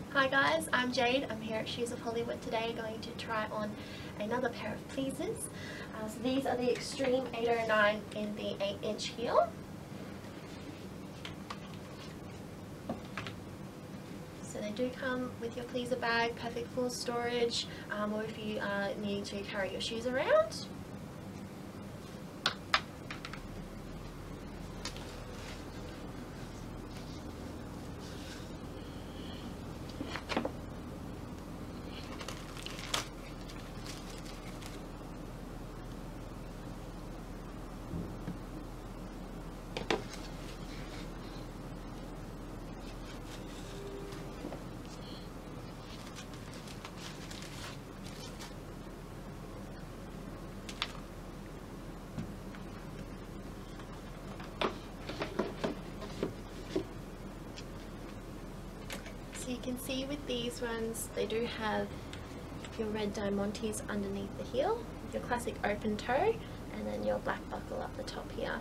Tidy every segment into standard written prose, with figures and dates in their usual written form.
Hi guys, I'm Jade. I'm here at Shoes of Hollywood today going to try on another pair of pleasers. So these are the XTREME-809 in the 8-inch heel. So they do come with your pleaser bag, perfect for storage, or if you need to carry your shoes around. So you can see with these ones, they do have your red diamantes underneath the heel, your classic open toe, and then your black buckle up the top here.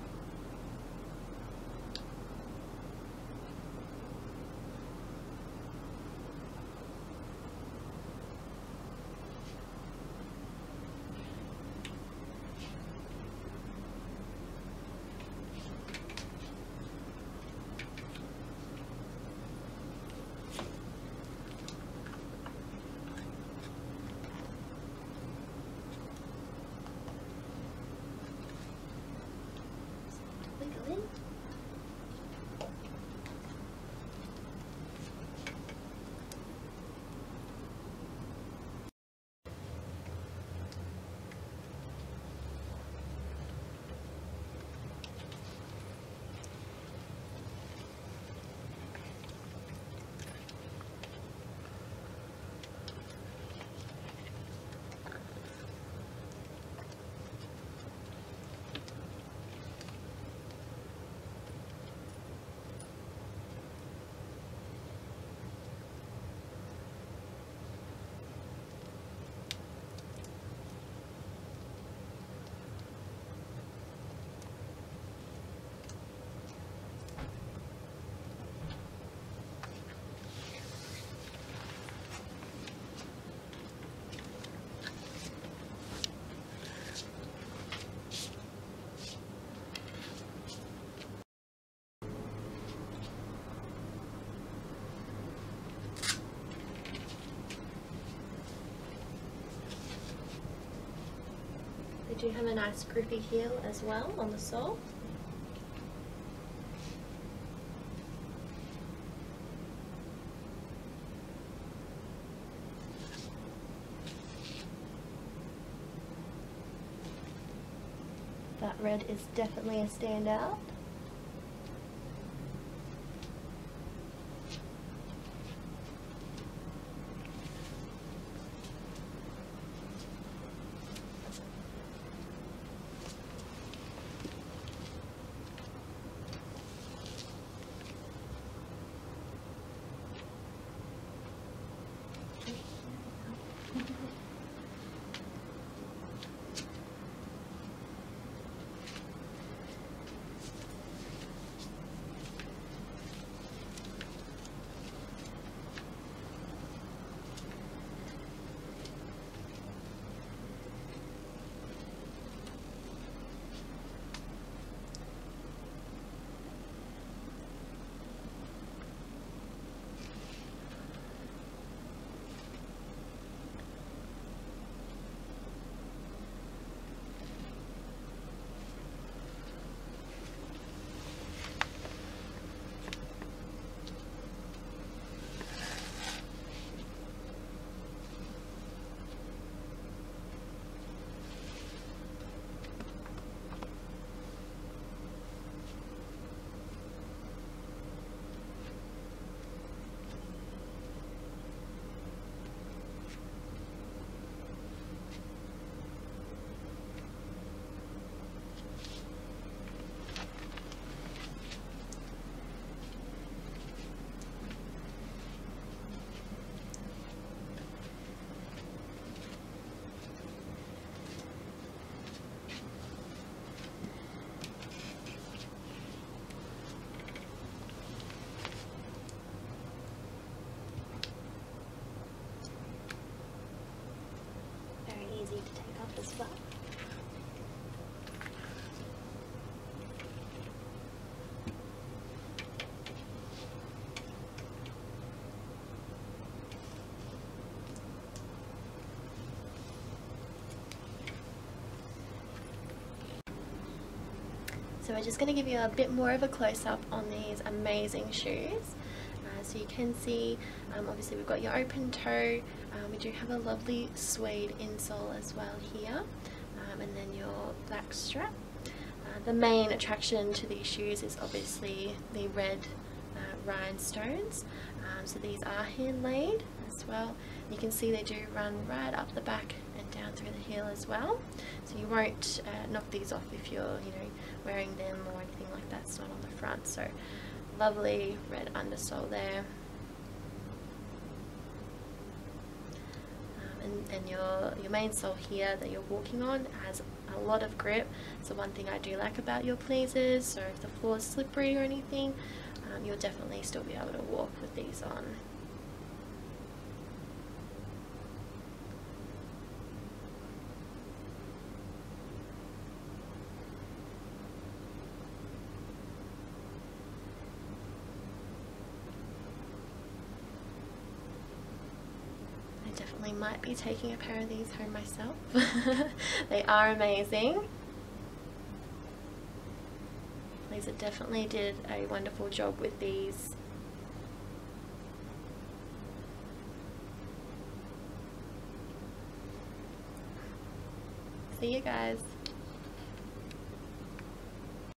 They do have a nice grippy heel as well on the sole. That red is definitely a standout. So we're just going to give you a bit more of a close-up on these amazing shoes. So you can see, obviously we've got your open toe, we do have a lovely suede insole as well here, and then your black strap. The main attraction to these shoes is obviously the red rhinestones. So these are hand laid as well. You can see they do run right up the back and down through the heel as well. So you won't knock these off if you're, wearing them or anything like that. It's not on the front. So lovely red undersole there. And your main sole here that you're walking on has a lot of grip. So one thing I do like about your pleasers, so if the floor is slippery or anything, you'll definitely still be able to walk with these on. Definitely might be taking a pair of these home myself. They are amazing. Lisa definitely did a wonderful job with these. See you guys.